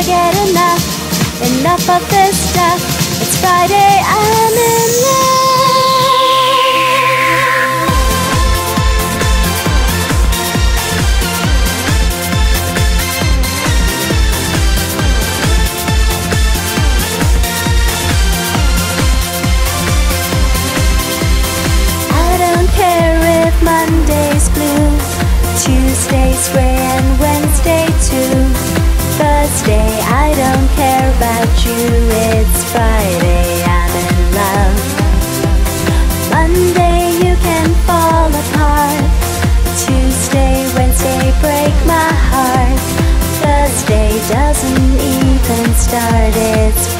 get enough. Enough of this stuff. It's Friday, I'm in love. I don't care if Monday's blue, Tuesday's gray and Wednesday too. Thursday, I don't care about you. It's Friday, I'm in love. Monday, you can fall apart. Tuesday, Wednesday, break my heart. Thursday doesn't even start. It's